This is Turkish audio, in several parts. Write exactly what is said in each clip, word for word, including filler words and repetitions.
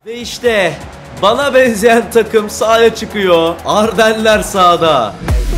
Ve işte bana benzeyen takım sahaya çıkıyor. Ardenler sahada.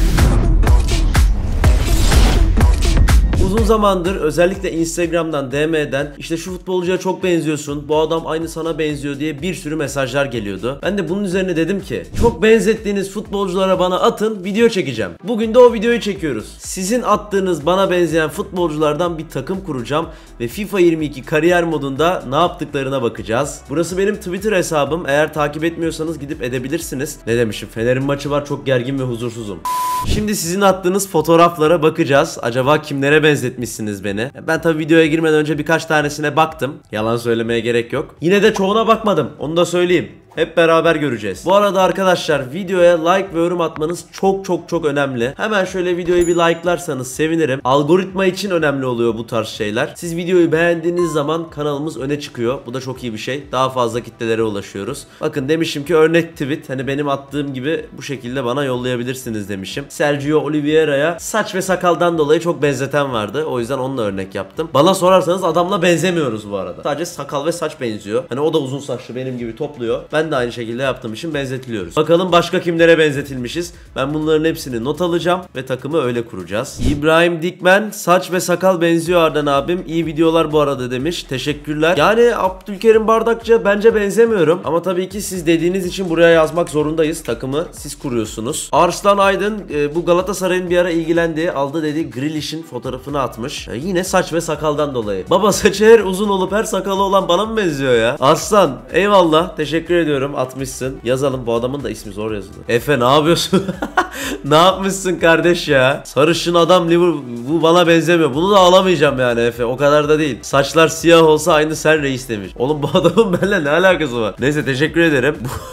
Uzun zamandır özellikle Instagram'dan, D M'den işte şu futbolcuya çok benziyorsun, bu adam aynı sana benziyor diye bir sürü mesajlar geliyordu. Ben de bunun üzerine dedim ki çok benzettiğiniz futbolculara bana atın, video çekeceğim. Bugün de o videoyu çekiyoruz. Sizin attığınız bana benzeyen futbolculardan bir takım kuracağım ve FIFA yirmi iki kariyer modunda ne yaptıklarına bakacağız. Burası benim Twitter hesabım. Eğer takip etmiyorsanız gidip edebilirsiniz. Ne demişim? Fener'in maçı var, çok gergin ve huzursuzum. Şimdi sizin attığınız fotoğraflara bakacağız. Acaba kimlere benzetmişsiniz beni? Ben tabii videoya girmeden önce birkaç tanesine baktım. Yalan söylemeye gerek yok. Yine de çoğuna bakmadım. Onu da söyleyeyim. Hep beraber göreceğiz. Bu arada arkadaşlar videoya like ve yorum atmanız çok çok çok önemli. Hemen şöyle videoyu bir like'larsanız sevinirim. Algoritma için önemli oluyor bu tarz şeyler. Siz videoyu beğendiğiniz zaman kanalımız öne çıkıyor. Bu da çok iyi bir şey. Daha fazla kitlelere ulaşıyoruz. Bakın demişim ki örnek tweet. Hani benim attığım gibi bu şekilde bana yollayabilirsiniz demişim. Sergio Oliveira'ya saç ve sakaldan dolayı çok benzeten vardı. O yüzden onunla örnek yaptım. Bana sorarsanız adamla benzemiyoruz bu arada. Sadece sakal ve saç benziyor. Hani o da uzun saçlı benim gibi topluyor. Ben de aynı şekilde yaptığım için benzetiliyoruz. Bakalım başka kimlere benzetilmişiz. Ben bunların hepsini not alacağım ve takımı öyle kuracağız. İbrahim Dikmen, saç ve sakal benziyor Arden abim. İyi videolar bu arada demiş. Teşekkürler. Yani Abdülkerim Bardakçı bence benzemiyorum. Ama tabii ki siz dediğiniz için buraya yazmak zorundayız. Takımı siz kuruyorsunuz. Arslan Aydın e, bu Galatasaray'ın bir ara ilgilendiği, aldı dediği Grealish'in fotoğrafını atmış. E, yine saç ve sakaldan dolayı. Baba saçı her uzun olup her sakalı olan bana mı benziyor ya? Arslan eyvallah. Teşekkür ediyorum. Atmışsın. Yazalım. Bu adamın da ismi zor yazılır. Efe ne yapıyorsun? Ne yapmışsın kardeş ya? Sarışın adam Liverpool, bu bana benzemiyor. Bunu da alamayacağım yani Efe. O kadar da değil. Saçlar siyah olsa aynı sen reis demiş. Oğlum bu adamın benimle ne alakası var? Neyse teşekkür ederim.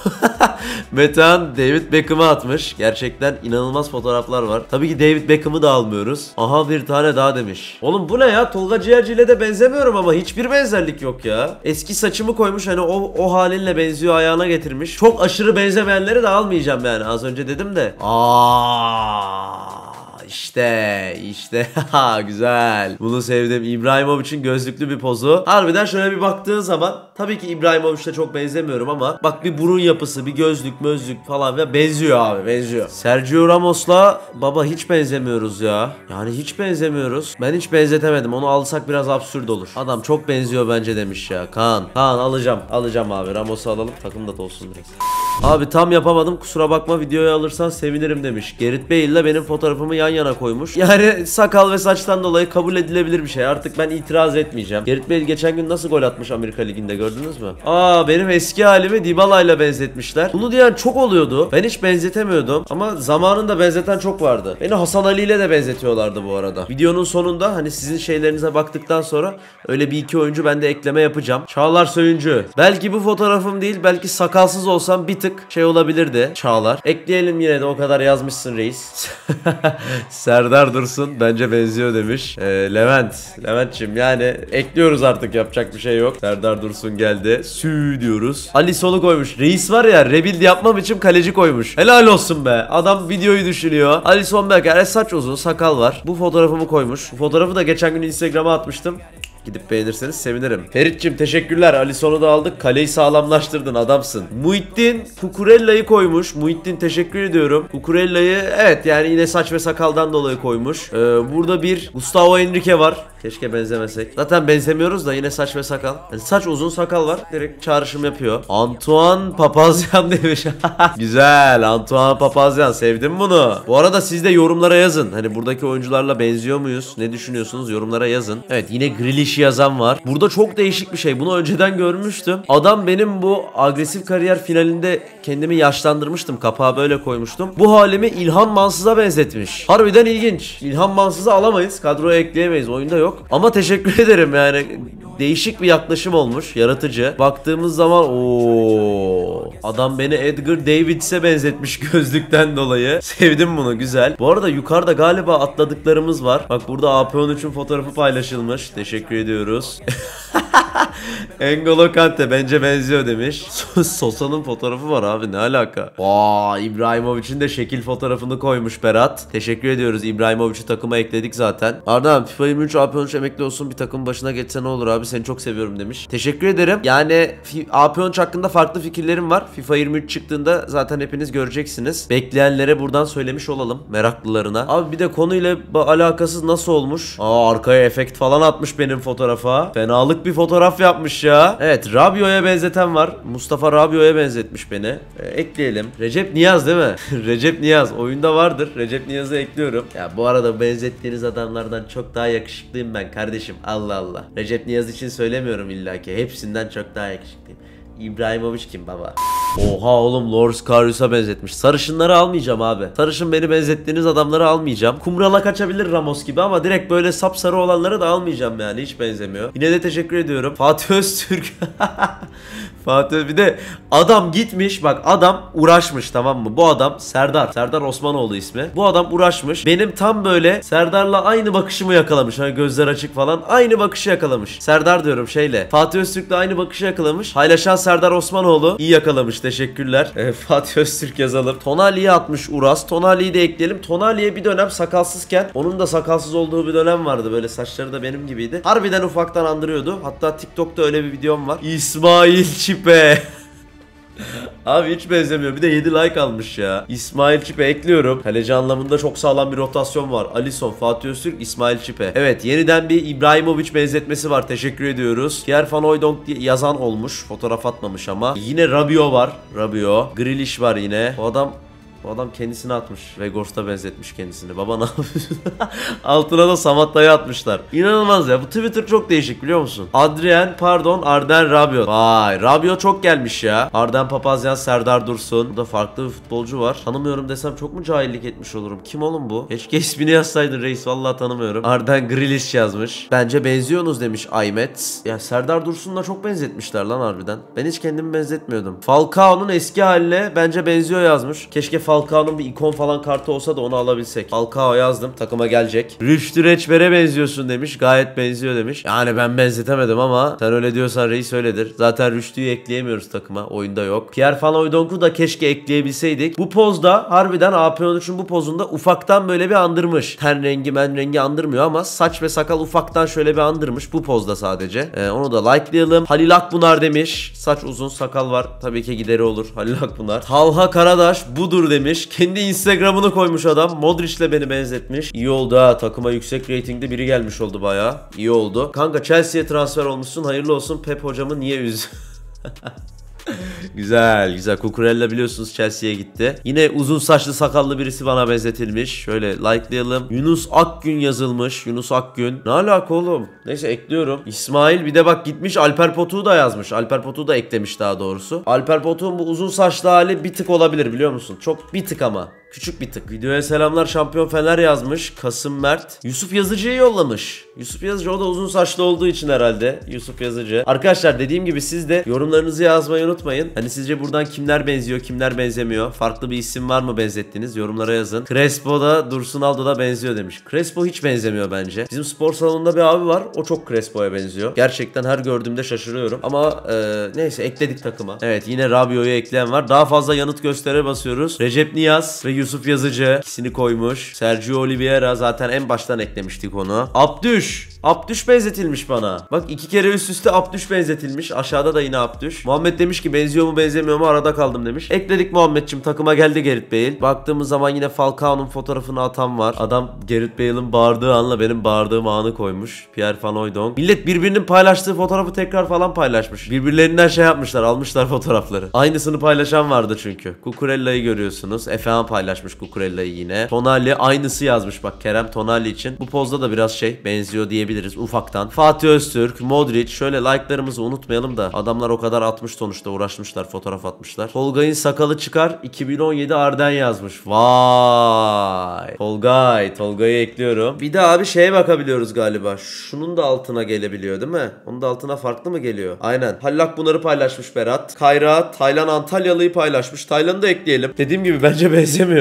Metehan David Beckham'ı atmış. Gerçekten inanılmaz fotoğraflar var. Tabii ki David Beckham'ı da almıyoruz. Aha bir tane daha demiş. Oğlum bu ne ya? Tolga Ciğerci ile de benzemiyorum ama hiçbir benzerlik yok ya. Eski saçımı koymuş, hani o, o halinle benziyor ayağına getirmiş. Çok aşırı benzemeyenleri de almayacağım yani. Az önce dedim de. Aa. İşte işte güzel. Bunu sevdim. İbrahimovic'in gözlüklü bir pozu. Harbiden şöyle bir baktığın zaman tabii ki İbrahimovic'e çok benzemiyorum ama bak bir burun yapısı, bir gözlük, mözlük falan ve benziyor abi, benziyor. Sergio Ramos'la baba hiç benzemiyoruz ya. Yani hiç benzemiyoruz. Ben hiç benzetemedim. Onu alsak biraz absürt olur. Adam çok benziyor bence demiş ya. Kaan. Kaan alacağım. Alacağım abi. Ramos'u alalım. Takım da olsun direkt. Abi tam yapamadım. Kusura bakma, videoya alırsan sevinirim demiş. Gerrit Bale ile benim fotoğrafımı yan yana koymuş. Yani sakal ve saçtan dolayı kabul edilebilir bir şey. Artık ben itiraz etmeyeceğim. Gerrit Bale geçen gün nasıl gol atmış Amerika Ligi'nde, gördünüz mü? Aa, benim eski halimi Dybala ile benzetmişler. Bunu diyen çok oluyordu. Ben hiç benzetemiyordum. Ama zamanında benzeten çok vardı. Beni Hasan Ali ile de benzetiyorlardı bu arada. Videonun sonunda hani sizin şeylerinize baktıktan sonra öyle bir iki oyuncu ben de ekleme yapacağım. Çağlar Söyüncü. Belki bu fotoğrafım değil, belki sakalsız olsam bir tık şey olabilirdi. Çağlar. Ekleyelim yine de, o kadar yazmışsın reis. Serdar Dursun bence benziyor demiş. Ee, Levent. Levent'cim yani ekliyoruz artık, yapacak bir şey yok. Serdar Dursun geldi. Sü diyoruz. Ali Solu koymuş. Reis var ya, rebuild yapmam için kaleci koymuş. Helal olsun be. Adam videoyu düşünüyor. Ali Sonberger. E, saç uzun, sakal var. Bu fotoğrafımı koymuş. Bu fotoğrafı da geçen gün Instagram'a atmıştım. Gidip beğenirseniz sevinirim. Ferit'cim teşekkürler. Ali Son'u da aldık. Kaleyi sağlamlaştırdın, adamsın. Muhittin Cucurella'yı koymuş. Muhittin teşekkür ediyorum. Cucurella'yı evet yani yine saç ve sakaldan dolayı koymuş. Ee, burada bir Gustavo Henrique var. Keşke benzemesek. Zaten benzemiyoruz da yine saç ve sakal. Yani saç uzun, sakal var. Direkt çağrışım yapıyor. Antoine Papazyan demiş. Güzel. Antoine Papazyan. Sevdim bunu. Bu arada siz de yorumlara yazın. Hani buradaki oyuncularla benziyor muyuz? Ne düşünüyorsunuz? Yorumlara yazın. Evet, yine Grealish yazan var. Burada çok değişik bir şey. Bunu önceden görmüştüm. Adam benim bu agresif kariyer finalinde kendimi yaşlandırmıştım. Kapağı böyle koymuştum. Bu halimi İlhan Mansız'a benzetmiş. Harbiden ilginç. İlhan Mansız'ı alamayız. Kadroya ekleyemeyiz. Oyunda yok. Ama teşekkür ederim yani. Değişik bir yaklaşım olmuş. Yaratıcı. Baktığımız zaman ooo, adam beni Edgar Davids'e benzetmiş gözlükten dolayı. Sevdim bunu. Güzel. Bu arada yukarıda galiba atladıklarımız var. Bak burada A P on üçün fotoğrafı paylaşılmış. Teşekkür ediyoruz. N'Golo Kante bence benziyor demiş. Sosa'nın fotoğrafı var abi, ne alaka? Vay, İbrahimovic'in de şekil fotoğrafını koymuş Berat. Teşekkür ediyoruz. İbrahimovic'i takıma ekledik zaten. Arda'm FIFA yirmi üç A P on üç emekli olsun, bir takım başına geçse ne olur abi? abi seni çok seviyorum demiş. Teşekkür ederim. Yani A P on üç hakkında farklı fikirlerim var. FIFA yirmi üç çıktığında zaten hepiniz göreceksiniz. Bekleyenlere buradan söylemiş olalım, meraklılarına. Abi bir de konuyla alakasız nasıl olmuş? Aa, arkaya efekt falan atmış benim fotoğrafa. Fenalık bir fotoğraf yapmış ya. Evet, Rabiot'a benzeten var. Mustafa Rabiot'a benzetmiş beni. Ee, ekleyelim. Recep Niyaz değil mi? Recep Niyaz oyunda vardır. Recep Niyaz'ı ekliyorum. Ya bu arada benzettiğiniz adamlardan çok daha yakışıklıyım ben kardeşim. Allah Allah. Recep Niyaz için söylemiyorum illaki. Hepsinden çok daha yakışıklıyım. İbrahimovic kim baba? Oha oğlum, Loris Karius'a benzetmiş. Sarışınları almayacağım abi. Sarışın beni benzettiğiniz adamları almayacağım. Kumrala kaçabilir Ramos gibi ama direkt böyle sapsarı olanları da almayacağım yani. Hiç benzemiyor. Yine de teşekkür ediyorum. Fatih Öztürk. Fatih, bir de adam gitmiş, bak adam uğraşmış, tamam mı? Bu adam Serdar. Serdar Osmanoğlu ismi. Bu adam uğraşmış. Benim tam böyle Serdar'la aynı bakışımı yakalamış. Hani gözler açık falan. Aynı bakışı yakalamış. Serdar diyorum şeyle. Fatih Öztürk'le aynı bakışı yakalamış. Paylaşan Serdar Osmanoğlu iyi yakalamış. Teşekkürler. E, Fatih Öztürk yazalım. Tonali'ye atmış Uras. Tonali'yi de ekleyelim. Tonali'ye bir dönem sakalsızken, onun da sakalsız olduğu bir dönem vardı. Böyle saçları da benim gibiydi. Harbiden ufaktan andırıyordu. Hatta TikTok'ta öyle bir videom var. İsmail Çipe. Abi hiç benzemiyor. Bir de yedi like almış ya. İsmail Çipe ekliyorum. Kaleci anlamında çok sağlam bir rotasyon var. Alisson, Fatih Öztürk, İsmail Çipe. Evet, yeniden bir İbrahimovic benzetmesi var. Teşekkür ediyoruz. Pierre Van Hooijdonk diye yazan olmuş. Fotoğraf atmamış ama. Yine Rabiot var. Rabiot. Grealish var yine. O adam Bu adam kendisini atmış. Vegors'ta benzetmiş kendisini. Baba ne yapıyorsun? Altına da Samatta'yı atmışlar. İnanılmaz ya. Bu Twitter çok değişik biliyor musun? Adrien, pardon, Arden Rabiot. Vay, Rabiot çok gelmiş ya. Arden Papazyan, Serdar Dursun. Burada farklı bir futbolcu var. Tanımıyorum desem çok mu cahillik etmiş olurum? Kim oğlum bu? Keşke ismini yazsaydın reis. Vallahi tanımıyorum. Arden Grealish yazmış. Bence benziyorsunuz demiş Aymet. Ya Serdar Dursun'la çok benzetmişler lan harbiden. Ben hiç kendimi benzetmiyordum. Falcao'nun eski haline bence benziyor yazmış. Keşke Falcao'nun bir ikon falan kartı olsa da onu alabilsek. Falcao yazdım. Takıma gelecek. Rüştü Reçber'e benziyorsun demiş. Gayet benziyor demiş. Yani ben benzetemedim ama sen öyle diyorsan reis öyledir. Zaten Rüştü'yü ekleyemiyoruz takıma. Oyunda yok. Pierre Van Hooijdonk'u da keşke ekleyebilseydik. Bu pozda harbiden A P on üçün bu pozunda ufaktan böyle bir andırmış. Ten rengi men rengi andırmıyor ama saç ve sakal ufaktan şöyle bir andırmış. Bu pozda sadece. Ee, onu da likelayalım. Halil Akbunar demiş. Saç uzun, sakal var. Tabii ki gideri olur. Halil Akbunar. Talha Karadaş budur demiş. Kendi Instagram'ını koymuş adam. Modric'le beni benzetmiş. İyi oldu ha. Takıma yüksek reytingde biri gelmiş oldu bayağı. İyi oldu. Kanka Chelsea'ye transfer olmuşsun. Hayırlı olsun. Pep hocamı niye üz? Güzel güzel. Cucurella biliyorsunuz Chelsea'ye gitti. Yine uzun saçlı sakallı birisi bana benzetilmiş. Şöyle likelayalım. Yunus Akgün yazılmış. Yunus Akgün. Ne alaka oğlum? Neyse ekliyorum. İsmail bir de bak gitmiş Alper Potuk'u da yazmış. Alper Potuk'u da eklemiş daha doğrusu. Alper Potuk'un bu uzun saçlı hali bir tık olabilir biliyor musun? Çok bir tık ama. Küçük bir tık. Videoya selamlar şampiyon Fener yazmış. Kasım Mert. Yusuf Yazıcı'yı yollamış. Yusuf Yazıcı, o da uzun saçlı olduğu için herhalde. Yusuf Yazıcı. Arkadaşlar dediğim gibi siz de yorumlarınızı yazmayı unutmayın. Hani sizce buradan kimler benziyor, kimler benzemiyor? Farklı bir isim var mı benzettiğiniz? Yorumlara yazın. Crespo da Dursun Aldo da benziyor demiş. Crespo hiç benzemiyor bence. Bizim spor salonunda bir abi var. O çok Crespo'ya benziyor. Gerçekten her gördüğümde şaşırıyorum. Ama e, neyse ekledik takıma. Evet, yine Rabiot'u ekleyen var. Daha fazla yanıt göstere basıyoruz. Recep Niyaz ve Yusuf Yazıcı ikisini koymuş. Sergio Oliveira zaten en baştan eklemiştik onu. Abdüş. Abdüş benzetilmiş bana. Bak iki kere üst üste Abdüş benzetilmiş. Aşağıda da yine Abdüş. Muhammed demiş ki benziyor mu benzemiyor mu arada kaldım demiş. Ekledik Muhammedciğim, takıma geldi Gareth Bale. Baktığımız zaman yine Falcao'nun fotoğrafını atan var. Adam Gareth Bale'ın bağırdığı anla benim bağırdığım anı koymuş. Pierre Van Hooijdonk. Millet birbirinin paylaştığı fotoğrafı tekrar falan paylaşmış. Birbirlerinden şey yapmışlar, almışlar fotoğrafları. Aynısını paylaşan vardı çünkü. Cucurella'yı görüyorsunuz. Efehan paylaşmış Cucurella'yı yine. Tonali aynısı yazmış bak Kerem Tonali için. Bu pozda da biraz şey benziyor diyebiliriz ufaktan. Fatih Öztürk, Modric, şöyle like'larımızı unutmayalım da adamlar o kadar atmış sonuçta, uğraşmışlar, fotoğraf atmışlar. Tolgay'ın sakalı çıkar iki bin on yedi Arden yazmış. Vay. Tolgay, Tolgay'ı ekliyorum. Bir de abi şeye bakabiliyoruz galiba. Şunun da altına gelebiliyor değil mi? Onun da altına farklı mı geliyor? Aynen. Hallak bunları paylaşmış Berat. Kayra, Taylan Antalyalı'yı paylaşmış. Taylan'ı da ekleyelim. Dediğim gibi bence benzemiyor.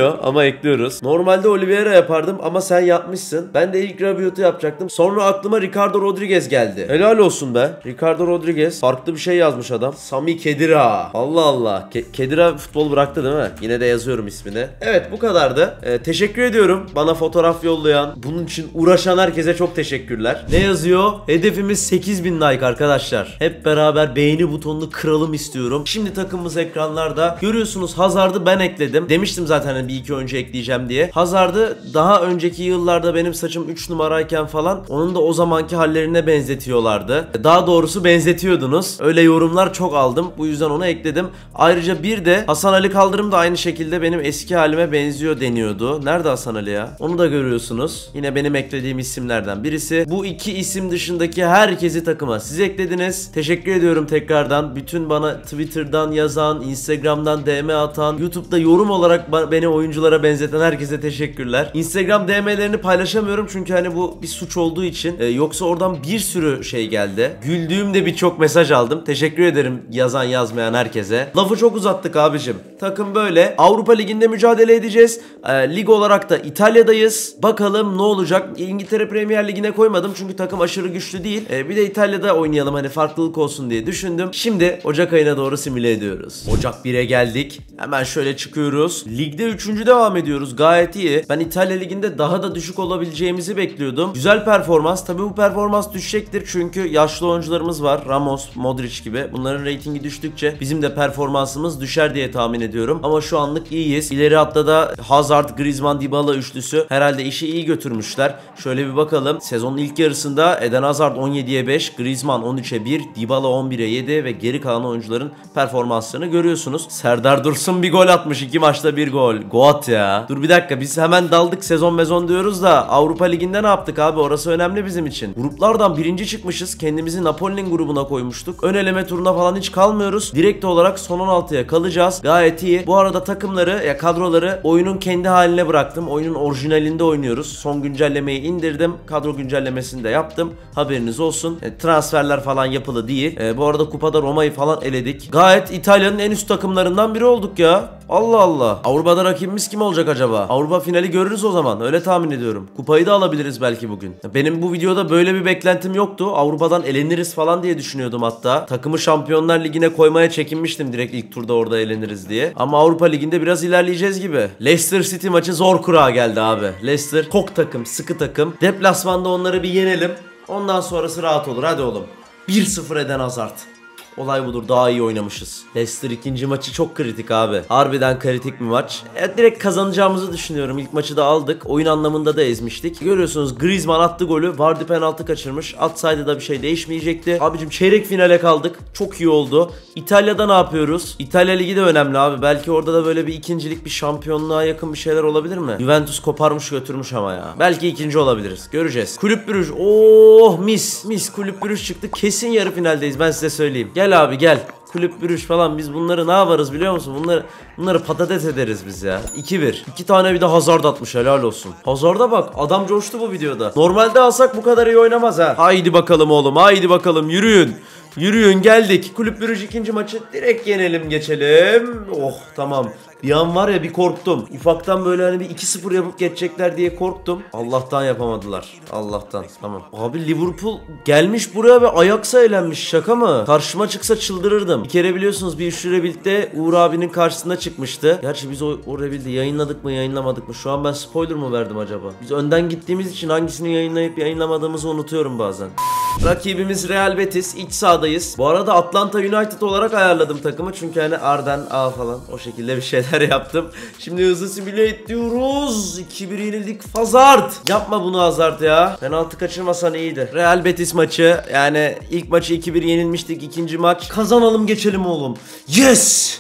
olmuyor ama ekliyoruz. Normalde Oliveira yapardım ama sen yapmışsın. Ben de ilk Rabiot'u yapacaktım. Sonra aklıma Ricardo Rodriguez geldi. Helal olsun be. Ricardo Rodriguez. Farklı bir şey yazmış adam. Sami Khedira. Allah Allah. Ke Khedira futbol bıraktı değil mi? Yine de yazıyorum ismini. Evet, bu kadardı. Ee, teşekkür ediyorum bana fotoğraf yollayan, bunun için uğraşan herkese çok teşekkürler. Ne yazıyor? Hedefimiz sekiz bin like arkadaşlar. Hep beraber beğeni butonunu kıralım istiyorum. Şimdi takımımız ekranlarda. Görüyorsunuz Hazard'ı ben ekledim. Demiştim zaten hani bir iki oyuncu ekleyeceğim diye. Hazard'ı daha önceki yıllarda benim saçım üç numarayken falan onun da o zamanki hallerine benzetiyorlardı. Daha doğrusu benzetiyordunuz. Öyle yorumlar çok aldım. Bu yüzden onu ekledim. Ayrıca bir de Hasan Ali Kaldırım da aynı şekilde benim eski halime benziyor deniyordu. Nerede Hasan Ali ya? Onu da görüyorsunuz. Yine benim eklediğim isimlerden birisi. Bu iki isim dışındaki herkesi takıma siz eklediniz. Teşekkür ediyorum tekrardan. Bütün bana Twitter'dan yazan, Instagram'dan D M atan, YouTube'da yorum olarak beni oyunculara benzeten herkese teşekkürler. Instagram D M'lerini paylaşamıyorum çünkü hani bu bir suç olduğu için. Ee, yoksa oradan bir sürü şey geldi. Güldüğümde birçok mesaj aldım. Teşekkür ederim yazan yazmayan herkese. Lafı çok uzattık abicim. Takım böyle. Avrupa Ligi'nde mücadele edeceğiz. Ee, lig olarak da İtalya'dayız. Bakalım ne olacak. İngiltere Premier Ligi'ne koymadım çünkü takım aşırı güçlü değil. Ee, bir de İtalya'da oynayalım hani farklılık olsun diye düşündüm. Şimdi Ocak ayına doğru simüle ediyoruz. Ocak bire geldik. Hemen şöyle çıkıyoruz. Ligde üçüncü devam ediyoruz. Gayet iyi. Ben İtalya Ligi'nde daha da düşük olabileceğimizi bekliyordum. Güzel performans. Tabii bu performans düşecektir çünkü yaşlı oyuncularımız var. Ramos, Modric gibi. Bunların reytingi düştükçe bizim de performansımız düşer diye tahmin ediyorum. Ama şu anlık iyiyiz. İleri hatta da Hazard, Griezmann, Dybala üçlüsü herhalde işi iyi götürmüşler. Şöyle bir bakalım. Sezonun ilk yarısında Eden Hazard on yediye beş, Griezmann on üçe bir, Dybala on bire yedi ve geri kalan oyuncuların performanslarını görüyorsunuz. Serdar Dursun bir gol atmış. iki maçta bir gol. Goat ya. Dur bir dakika, biz hemen daldık sezon mezon diyoruz da Avrupa Ligi'nde ne yaptık abi? Orası önemli bizim için. Gruplardan birinci çıkmışız. Kendimizi Napoli'nin grubuna koymuştuk. Ön eleme turuna falan hiç kalmıyoruz. Direkt olarak son on altıya kalacağız. Gayet iyi. Bu arada takımları ya kadroları oyunun kendi haline bıraktım. Oyunun orijinalinde oynuyoruz. Son güncellemeyi indirdim. Kadro güncellemesini de yaptım. Haberiniz olsun. E, transferler falan yapılı değil. E, bu arada kupada Roma'yı falan eledik. Gayet İtalya'nın en üst takımlarından biri olduk ya. Allah Allah. Avrupa'da rakibimiz kim olacak acaba? Avrupa finali görürüz o zaman. Öyle tahmin ediyorum. Kupayı da alabiliriz belki bugün. Benim bu videoda böyle bir beklentim yoktu. Avrupa'dan eleniriz falan diye düşünüyordum hatta. Takımı Şampiyonlar Ligi'ne koymaya çekinmiştim direkt ilk turda orada eleniriz diye. Ama Avrupa Ligi'nde biraz ilerleyeceğiz gibi. Leicester City maçı zor kura geldi abi. Leicester tok takım, sıkı takım. Deplasmanda onları bir yenelim. Ondan sonrası rahat olur. Hadi oğlum. bir sıfır Eden Hazard. Olay budur, daha iyi oynamışız. Leicester ikinci maçı çok kritik abi. Harbiden kritik bir maç. E, direkt kazanacağımızı düşünüyorum. İlk maçı da aldık. Oyun anlamında da ezmiştik. Görüyorsunuz Griezmann attı golü. Vardy penaltı kaçırmış. Atsaydı da bir şey değişmeyecekti. Abicim çeyrek finale kaldık. Çok iyi oldu. İtalya'da ne yapıyoruz? İtalya Ligi de önemli abi. Belki orada da böyle bir ikincilik, bir şampiyonluğa yakın bir şeyler olabilir mi? Juventus koparmış götürmüş ama ya. Belki ikinci olabiliriz. Göreceğiz. Kulüp Brüj. Oh mis. Mis Kulüp Brüj çıktı. Kesin yarı finaldeyiz, ben size söyleyeyim. Gel abi gel. Kulüp Brüj falan, biz bunları ne yaparız biliyor musun? Bunları bunları patates ederiz biz ya. iki bir. iki tane bir de Hazard atmış, helal olsun. Hazard'a bak, adam coştu bu videoda. Normalde alsak bu kadar iyi oynamaz ha. Haydi bakalım oğlum, haydi bakalım, yürüyün. Yürüyün, geldik. Kulüp Brüj ikinci maçı direkt yenelim, geçelim. Oh tamam. Bir an var ya bir korktum. Ufaktan böyle hani bir iki sıfır yapıp geçecekler diye korktum. Allah'tan yapamadılar. Allah'tan. Tamam. Abi Liverpool gelmiş buraya ve Ajax'a elenmiş. Şaka mı? Karşıma çıksa çıldırırdım. Bir kere biliyorsunuz bir üçlü Rebuild'de Uğur abinin karşısına çıkmıştı. Gerçi biz o, o Rebuild'i yayınladık mı yayınlamadık mı? Şu an ben spoiler mı verdim acaba? Biz önden gittiğimiz için hangisini yayınlayıp yayınlamadığımızı unutuyorum bazen. Rakibimiz Real Betis. İç sahadayız. Bu arada Atlanta United olarak ayarladım takımı. Çünkü hani Arden A falan o şekilde bir şeyler yaptım. Şimdi hızlı simüle ediyoruz. iki bir yenildik. Hazard. Yapma bunu Hazard ya. Penaltı kaçırmasan iyiydi. Real Betis maçı. Yani ilk maçı iki bir yenilmiştik. İkinci maç. Kazanalım geçelim oğlum. Yes.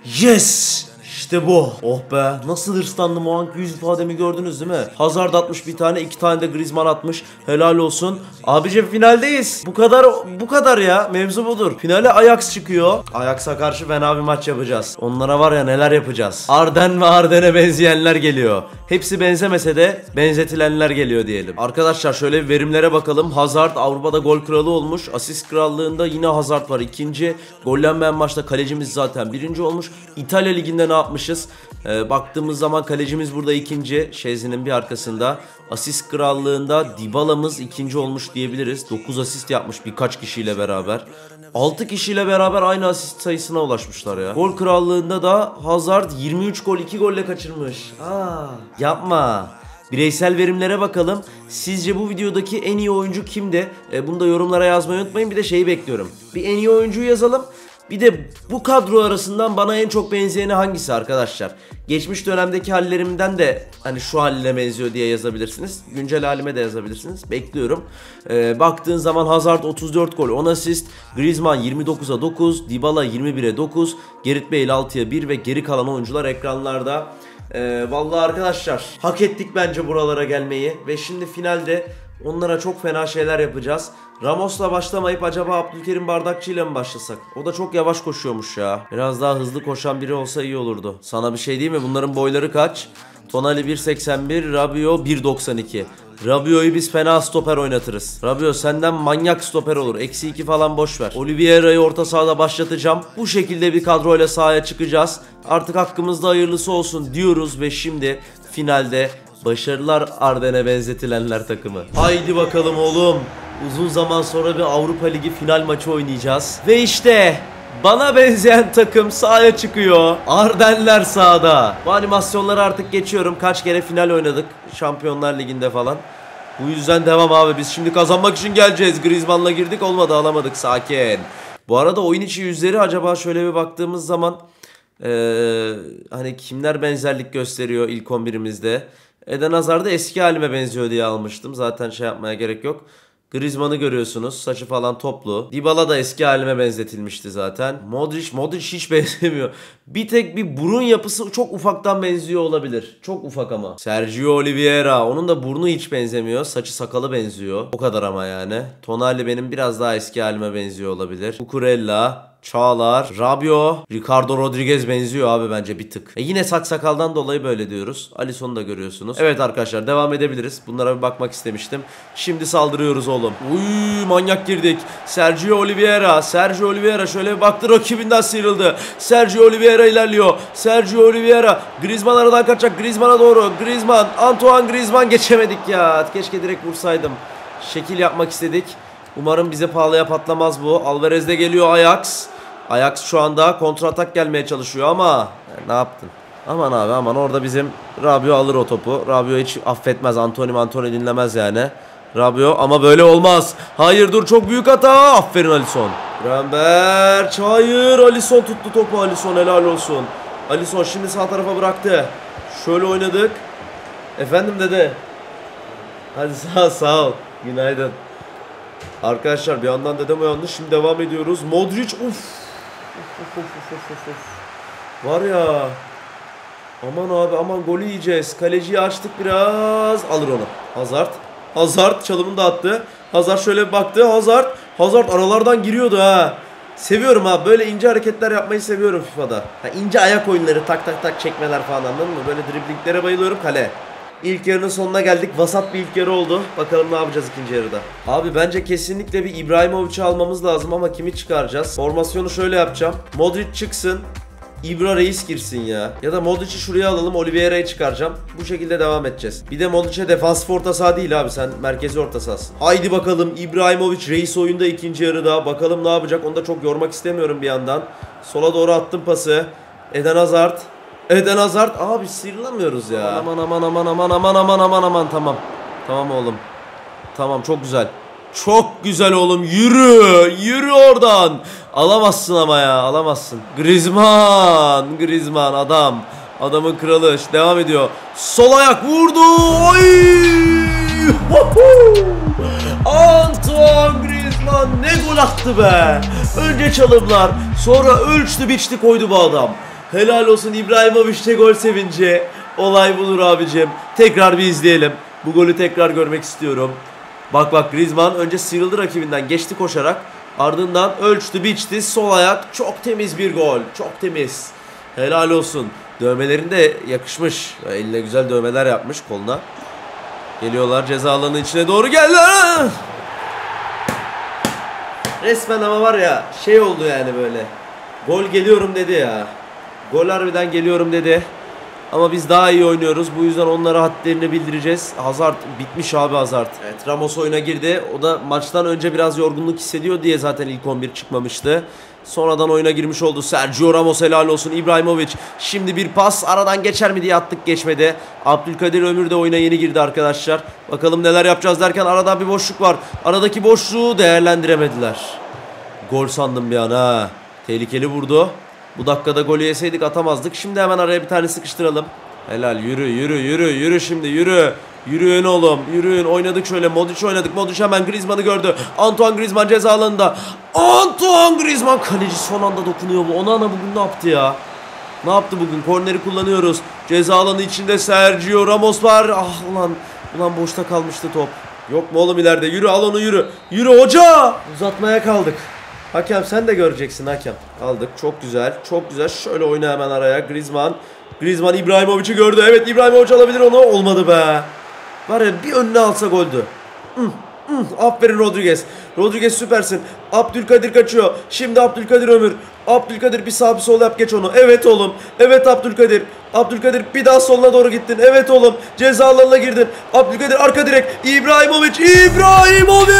Yes. İşte bu. Oh be. Nasıl hırslandım o an, yüz ifademi gördünüz değil mi? Hazard atmış bir tane, iki tane de Griezmann atmış. Helal olsun. Abicim finaldeyiz. Bu kadar bu kadar ya. Mevzu budur. Finale Ajax çıkıyor. Ajax'a karşı fena bir maç yapacağız. Onlara var ya neler yapacağız. Arden ve Arden'e benzeyenler geliyor. Hepsi benzemese de benzetilenler geliyor diyelim. Arkadaşlar şöyle bir verimlere bakalım. Hazard Avrupa'da gol kralı olmuş. Asist krallığında yine Hazard var ikinci. Gollenmeyen maçta kalecimiz zaten birinci olmuş. İtalya Ligi'nde ne yapmış? yapmışız. Ee, baktığımız zaman kalecimiz burada ikinci. Şezi'nin bir arkasında. Asist krallığında Dybala'mız ikinci olmuş diyebiliriz. dokuz asist yapmış birkaç kişiyle beraber. altı kişiyle beraber aynı asist sayısına ulaşmışlar ya. Gol krallığında da Hazard yirmi üç gol iki golle kaçırmış. Aa, yapma. Bireysel verimlere bakalım. Sizce bu videodaki en iyi oyuncu kimdi? E, bunu da yorumlara yazmayı unutmayın. Bir de şeyi bekliyorum. Bir en iyi oyuncuyu yazalım. Bir de bu kadro arasından bana en çok benzeyeni hangisi arkadaşlar? Geçmiş dönemdeki hallerimden de hani şu haline benziyor diye yazabilirsiniz. Güncel halime de yazabilirsiniz. Bekliyorum. Ee, baktığın zaman Hazard otuz dört gol on asist. Griezmann yirmi dokuza dokuz. Dybala yirmi bire dokuz. Gareth Bale altıya bir ve geri kalan oyuncular ekranlarda. Ee, vallahi arkadaşlar hak ettik bence buralara gelmeyi. Ve şimdi finalde onlara çok fena şeyler yapacağız. Ramos'la başlamayıp acaba Abdülkerim Bardakçı ile mi başlasak? O da çok yavaş koşuyormuş ya. Biraz daha hızlı koşan biri olsa iyi olurdu. Sana bir şey diyeyim mi? Bunların boyları kaç? Tonali bir seksen bir, Rabiot bir doksan iki. Rabiot'u biz fena stoper oynatırız. Rabiot senden manyak stoper olur. Eksi iki falan boş ver. Oliveira'yı orta sahada başlatacağım. Bu şekilde bir kadroyla sahaya çıkacağız. Artık hakkımızda hayırlısı olsun diyoruz ve şimdi finalde başarılar Arden'e benzetilenler takımı. Haydi bakalım oğlum. Uzun zaman sonra bir Avrupa Ligi final maçı oynayacağız. Ve işte bana benzeyen takım sahaya çıkıyor. Ardenler sahada. Bu animasyonları artık geçiyorum. Kaç kere final oynadık Şampiyonlar Ligi'nde falan. Bu yüzden devam abi. Biz şimdi kazanmak için geleceğiz. Griezmann'la girdik, olmadı, alamadık. Sakin. Bu arada oyun içi yüzleri acaba şöyle bir baktığımız zaman ee, hani kimler benzerlik gösteriyor ilk on birimizde? Eden Hazard'da eski halime benziyor diye almıştım. Zaten şey yapmaya gerek yok. Griezmann'ı görüyorsunuz. Saçı falan toplu. Dybala da eski halime benzetilmişti zaten. Modric, Modric hiç benzemiyor. Bir tek bir burun yapısı çok ufaktan benziyor olabilir. Çok ufak ama. Sergio Oliveira. Onun da burnu hiç benzemiyor. Saçı sakalı benziyor. O kadar ama yani. Tonali benim biraz daha eski halime benziyor olabilir. Cucurella, Çağlar, Rabiot, Ricardo Rodriguez benziyor abi bence bir tık. E yine saç sakaldan dolayı böyle diyoruz. Alisson'u da görüyorsunuz. Evet arkadaşlar devam edebiliriz. Bunlara bir bakmak istemiştim. Şimdi saldırıyoruz oğlum. Uy manyak girdik. Sergio Oliveira. Sergio Oliveira şöyle bir baktı, rakibinden sıyrıldı. Sergio Oliveira ilerliyor. Sergio Oliveira. Griezmann aradan kaçacak. Griezmann'a doğru. Griezmann. Antoine Griezmann geçemedik ya. Keşke direkt vursaydım. Şekil yapmak istedik. Umarım bize pahalıya patlamaz bu. Alvarez de geliyor, Ajax. Ajax şu anda kontratak gelmeye çalışıyor ama yani ne yaptın? Aman abi aman, orada bizim Rabiot alır o topu. Rabiot hiç affetmez. Antony Antony dinlemez yani. Rabiot ama böyle olmaz. Hayır dur, çok büyük hata. Aferin Alisson. Gravenberch. Hayır, Alisson tuttu topu. Alisson helal olsun. Alisson şimdi sağ tarafa bıraktı. Şöyle oynadık. Efendim dede. Hadi sağ sağ ol. Günaydın. Arkadaşlar bir yandan dedem uyandı. Şimdi devam ediyoruz. Modric. Uf. Uf, uf, uf, uf, uf. Var ya. Aman abi aman, golü yiyeceğiz. Kaleciyi açtık biraz. Alır onu. Hazard. Hazard çalımını da attı. Hazard şöyle bir baktı. Hazard. Hazard aralardan giriyordu ha. Seviyorum ha. Böyle ince hareketler yapmayı seviyorum FIFA'da. Ha, ince ayak oyunları. Tak tak tak çekmeler falan, anladın mı? Böyle driblinglere bayılıyorum. Kale. İlk yarının sonuna geldik. Vasat bir ilk yarı oldu. Bakalım ne yapacağız ikinci yarıda. Abi bence kesinlikle bir İbrahimovic'i almamız lazım ama kimi çıkaracağız? Formasyonu şöyle yapacağım. Modric çıksın. İbra Reis girsin ya. Ya da Modric'i şuraya alalım. Oliveira'yı çıkaracağım. Bu şekilde devam edeceğiz. Bir de Modric'e defansif orta saha değil abi. Sen merkezi orta sahasın. Haydi bakalım. İbrahimovic Reis oyunda ikinci yarıda. Bakalım ne yapacak. Onu da çok yormak istemiyorum bir yandan. Sola doğru attım pası. Eden Hazard. Eden Hazard. Abi sıyrılamıyoruz ya. Aman aman aman aman aman aman aman aman. Tamam. Tamam oğlum. Tamam, çok güzel. Çok güzel oğlum. Yürü. Yürü oradan. Alamazsın ama ya. Alamazsın. Griezmann. Griezmann adam. Adamın kralı. Devam ediyor. Sol ayak vurdu. Oy! Antoine Griezmann ne gol attı be. Önce çalımlar. Sonra ölçtü biçti koydu bu adam. Helal olsun İbrahimovic'te gol sevinci. Olay budur abicim. Tekrar bir izleyelim. Bu golü tekrar görmek istiyorum. Bak bak, Griezmann önce sıyrıldı rakibinden, geçti koşarak. Ardından ölçtü biçti, sol ayak, çok temiz bir gol. Çok temiz. Helal olsun. Dövmelerinde yakışmış. Eline güzel dövmeler yapmış koluna. Geliyorlar ceza alanının içine doğru, geldi. Resmen ama var ya şey oldu yani böyle. Gol geliyorum dedi ya. Gol harbiden geliyorum dedi. Ama biz daha iyi oynuyoruz. Bu yüzden onlara hadlerini bildireceğiz. Hazard bitmiş abi, Hazard. Evet, Ramos oyuna girdi. O da maçtan önce biraz yorgunluk hissediyor diye zaten ilk on bir çıkmamıştı. Sonradan oyuna girmiş oldu. Sergio Ramos helal olsun. İbrahimovic. Şimdi bir pas. Aradan geçer mi diye attık, geçmedi. Abdülkadir Ömür de oyuna yeni girdi arkadaşlar. Bakalım neler yapacağız derken aradan bir boşluk var. Aradaki boşluğu değerlendiremediler. Gol sandım bir an ha. Tehlikeli vurdu. Bu dakikada golü yeseydik atamazdık. Şimdi hemen araya bir tane sıkıştıralım. Helal, yürü yürü yürü yürü şimdi yürü. Yürüyün oğlum, yürüyün. Oynadık şöyle, Modric oynadık. Modric hemen Griezmann'ı gördü. Antoine Griezmann ceza alanında. Antoine Griezmann, kaleci son anda dokunuyor bu. Onana bugün ne yaptı ya? Ne yaptı bugün? Korneri kullanıyoruz. Ceza alanı içinde Sergio Ramos var. Ah ulan, ulan boşta kalmıştı top. Yok mu oğlum ileride? Yürü, al onu, yürü. Yürü hoca. Uzatmaya kaldık. Hakem sen de göreceksin hakem. Aldık, çok güzel, çok güzel. Şöyle oyna hemen araya. Griezmann. Griezmann İbrahimovic'i gördü. Evet, İbrahimovic alabilir onu. Olmadı be. Var ya, bir önüne alsa goldü. Mm, mm, aferin Rodriguez. Rodriguez süpersin. Abdülkadir kaçıyor. Şimdi Abdülkadir Ömür. Abdülkadir bir sağ bir sol yap, geç onu. Evet oğlum. Evet Abdülkadir. Abdülkadir bir daha soluna doğru gittin. Evet oğlum. Ceza alanına girdin. Abdülkadir arka direk. İbrahimovic. İbrahimovic.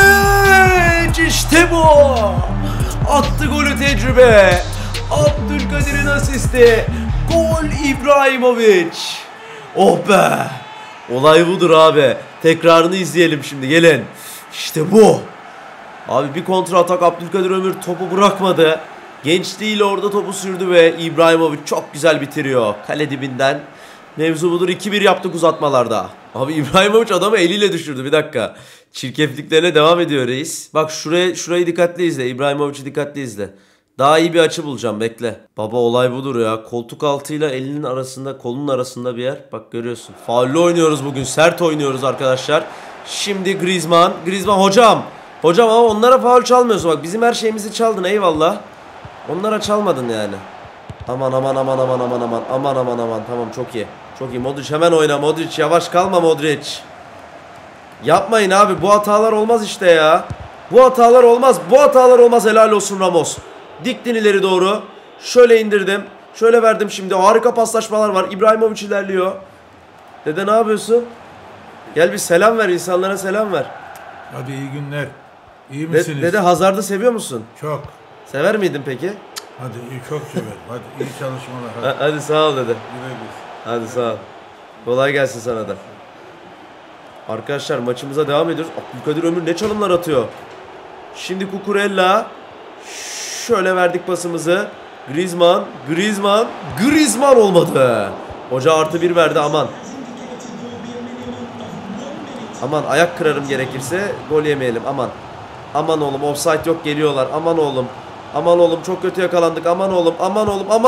İşte bu. Attı golü tecrübe. Abdülkadir'in asisti. Gol İbrahimovic. Oh be. Olay budur abi. Tekrarını izleyelim şimdi, gelin. İşte bu. Abi bir kontra atak, Abdülkadir Ömür topu bırakmadı. Gençliğiyle orada topu sürdü ve İbrahimovic çok güzel bitiriyor. Kale dibinden. Mevzu budur, iki bir yaptık uzatmalarda. Abi İbrahimovic adamı eliyle düşürdü, bir dakika. Çirkefliklerine devam ediyor reis. Bak şuraya, şurayı dikkatli izle. İbrahimovic'i dikkatli izle. Daha iyi bir açı bulacağım, bekle. Baba olay budur ya. Koltuk altıyla elinin arasında, kolunun arasında bir yer. Bak görüyorsun. Faullü oynuyoruz bugün. Sert oynuyoruz arkadaşlar. Şimdi Griezmann. Griezmann hocam. Hocam ama onlara faul çalmıyorsun. Bak bizim her şeyimizi çaldın, eyvallah. Onlara çalmadın yani. Aman aman aman aman aman aman. Aman aman aman. Tamam, çok iyi. Çok iyi. Modric hemen oyna. Modric yavaş kalma Modric. Yapmayın abi. Bu hatalar olmaz işte ya. Bu hatalar olmaz. Bu hatalar olmaz. Helal olsun Ramos. Diktin ileri doğru. Şöyle indirdim. Şöyle verdim şimdi. Harika paslaşmalar var. İbrahimovic ilerliyor. Dede ne yapıyorsun? Gel bir selam ver. İnsanlara selam ver. Hadi iyi günler. İyi misiniz? De dede Hazard'ı seviyor musun? Çok. Sever miydin peki? Hadi iyi, çok severim. Hadi iyi çalışmalar. Hadi, hadi sağ ol dede. Güle güle. Hadi sağ ol. Kolay gelsin sana da. Arkadaşlar maçımıza devam ediyoruz. Abdülkadir Ömür ne çalımlar atıyor. Şimdi Cucurella. Şöyle verdik pasımızı. Griezmann. Griezmann. Griezmann olmadı. Hoca artı bir verdi, aman. Aman ayak kırarım gerekirse. Gol yemeyelim, aman. Aman oğlum, offside yok, geliyorlar. Aman oğlum. Aman oğlum, çok kötü yakalandık. Aman oğlum, aman oğlum, ama.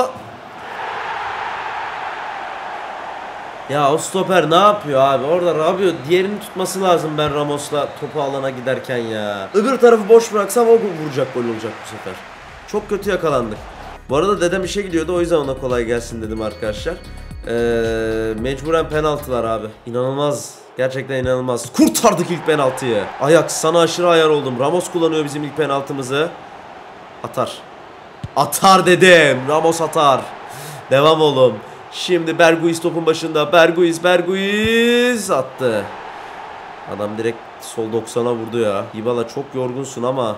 Ya o stoper ne yapıyor abi? Orada Rabiot diğerini tutması lazım, ben Ramos'la topu alana giderken ya. Öbür tarafı boş bıraksam o vuracak, gol olacak bu sefer. Çok kötü yakalandık. Bu arada dedem işe gidiyordu, o yüzden ona kolay gelsin dedim arkadaşlar. Ee, mecburen penaltılar abi. İnanılmaz. Gerçekten inanılmaz. Kurtardık ilk penaltıyı. Ajax, sana aşırı ayar oldum. Ramos kullanıyor bizim ilk penaltımızı. Atar. Atar dedim. Ramos atar. Devam oğlum. Şimdi Berguiz topun başında. Berguiz, Berguiz attı. Adam direkt sol doksana vurdu ya. Dybala çok yorgunsun ama.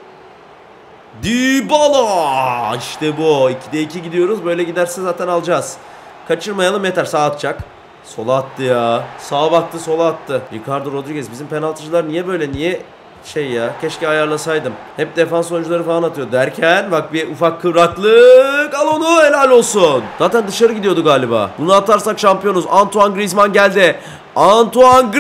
Dybala! İşte bu. ikide iki gidiyoruz. Böyle giderse zaten alacağız. Kaçırmayalım yeter. Sağ atacak. Sola attı ya. Sağa baktı, sola attı. Ricardo Rodriguez. Bizim penaltıcılar niye böyle? Niye şey ya? Keşke ayarlasaydım. Hep defans oyuncuları falan atıyor derken bak bir ufak kıvraklık. Al onu, helal olsun. Zaten dışarı gidiyordu galiba. Bunu atarsak şampiyonuz. Antoine Griezmann geldi. Antoine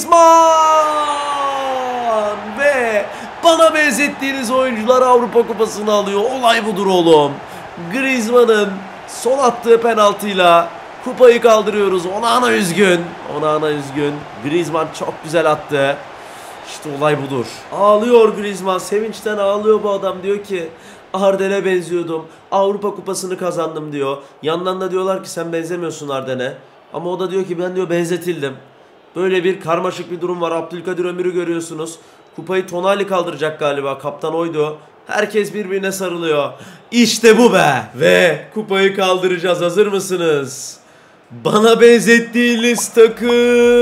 Griezmann ve bana benzettiğiniz oyuncular Avrupa Kupası'nı alıyor. Olay budur oğlum. Griezmann'ın sol attığı penaltıyla kupayı kaldırıyoruz. Onana üzgün. Onana üzgün. Griezmann çok güzel attı. İşte olay budur. Ağlıyor Griezmann. Sevinçten ağlıyor bu adam. Diyor ki Arden'e benziyordum. Avrupa Kupası'nı kazandım diyor. Yandan da diyorlar ki sen benzemiyorsun Arden'e. Ama o da diyor ki ben diyor benzetildim. Böyle bir karmaşık bir durum var. Abdülkadir Ömür'ü görüyorsunuz. Kupayı Tonali kaldıracak galiba. Kaptan oydu. Herkes birbirine sarılıyor. İşte bu be. Ve kupayı kaldıracağız. Hazır mısınız? Bana benzettiğiniz takım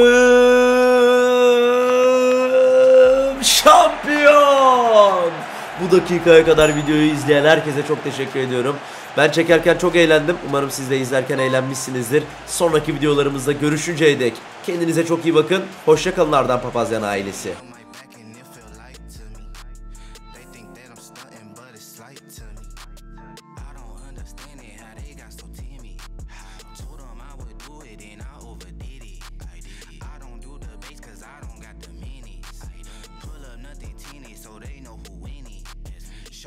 şampiyon. Bu dakikaya kadar videoyu izleyen herkese çok teşekkür ediyorum. Ben çekerken çok eğlendim. Umarım siz de izlerken eğlenmişsinizdir. Sonraki videolarımızda görüşünceye dek kendinize çok iyi bakın. Hoşça kalın Ardan Papazyan ailesi.